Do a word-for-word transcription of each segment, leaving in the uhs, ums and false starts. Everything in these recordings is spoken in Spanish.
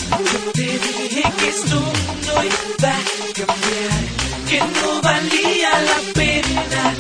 Yo te dije que esto no iba a cambiar, que no valía la pena.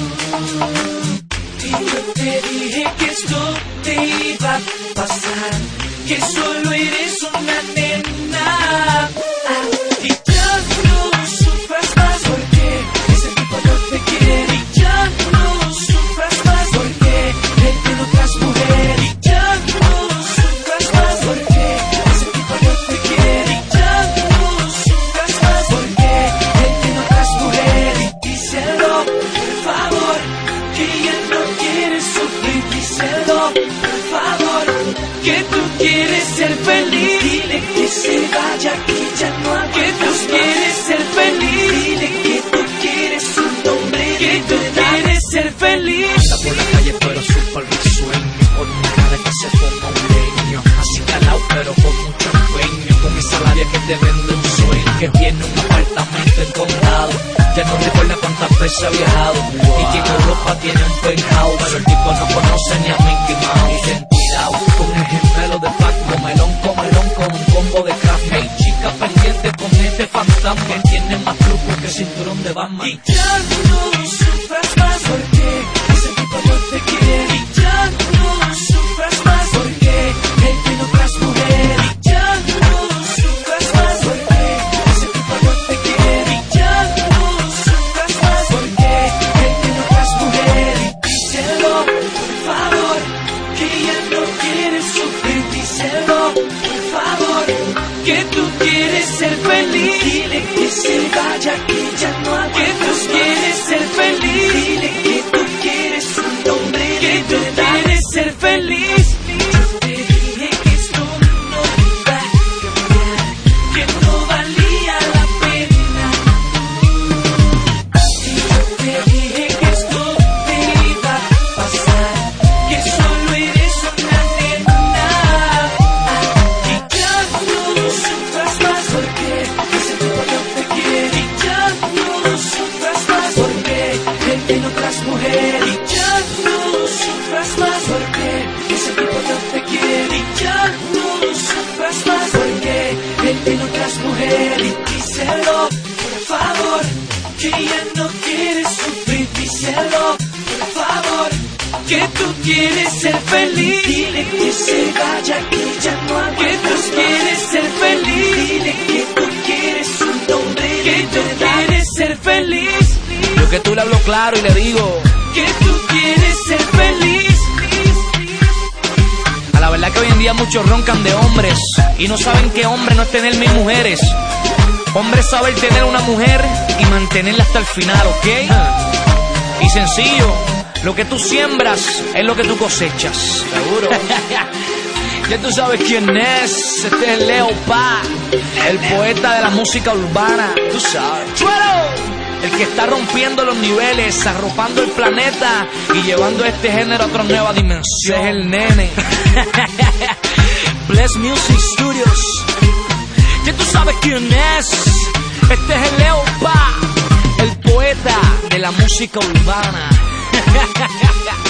Y yo te dije que esto te iba a pasar, que solo eres una nena. Ah, y ya no sufras más porque ese tipo no te quiere. Y ya no sufras más porque él tiene otras mujeres. Y ya no sufras más porque ese tipo no te quiere. Y ya no sufras más porque él tiene otras mujeres. Y díselo, por favor, que ya no quieres sufrir. Díselo, por favor, que tú quieres ser feliz. Dile que se vaya, que ya no aguantas. Que tú quieres ser feliz. Dile que tú quieres un hombre, que tú quieres ser feliz. Anda por la calle pero súper risueño, con una cara que se forma un leño, así calado pero con mucho empeño, con esa labia que te vende un sueño, que tiene un apartamento en condado. Ya no recuerda cuántas veces ha viajado, wow. Y que en Europa tiene un penthouse, pero el tipo no conoce ni a Mickey Mouse. Identidad con el gemelo de Pac-Man, melón con melón con un combo de craft. Hey chica pendiente con este fantasma, que tiene más trucos que cinturón de Batman. Y ya no sufras más porque ese tipo no te quiere. Y ya no sufras más porque él tiene otras mujeres. Y ya no sufras más porque ese tipo no te quiere. Y ya no sufras más porque él tiene otras mujeres. Y díselo, por favor, que ya no quieres sufrir. Díselo, por favor, que tú quieres ser feliz. Dile que se vaya, que ya no aguantas. Que tú quieres ser feliz. Dile que tú quieres un hombre, que tú quieres ser feliz. Yo te dije que esto no iba a cambiar, que no valía la pena. Y yo te dije que esto te iba a pasar, que solo eres una nena. Y ya no sufras más porque ese tipo no te quiere. Y ya no sufras más porque él tiene otras mujeres. Y ya no sufras más porque ese tipo no te quiere. Y ya no sufras más porque él tiene otras mujeres. Y díselo, por favor, que ya no quieres sufrir. Díselo, por favor, que tú quieres ser feliz. Dile que se vaya, que ya no aguantas. Que tú quieres ser feliz. Dile que tú quieres un hombre, que tú quieres ser feliz. Yo que tú le hablo claro y le digo que tú quieres ser feliz. a la verdad que hoy en día muchos roncan de hombres y no saben que hombre no es tener mil mujeres. Hombre es saber tener una mujer y mantenerla hasta el final, ¿ok? Y sencillo, lo que tú siembras es lo que tú cosechas. Seguro. Ya tú sabes quién es. Este es Leo Pa, el poeta de la música urbana. Tú sabes. ¡Chuelo! El que está rompiendo los niveles, arropando el planeta y llevando este género a otra nueva dimensión. Ese es el nene. Bless Music Studios. Ya tú sabes quién es. Este es el Leo Pa, el poeta de la música urbana.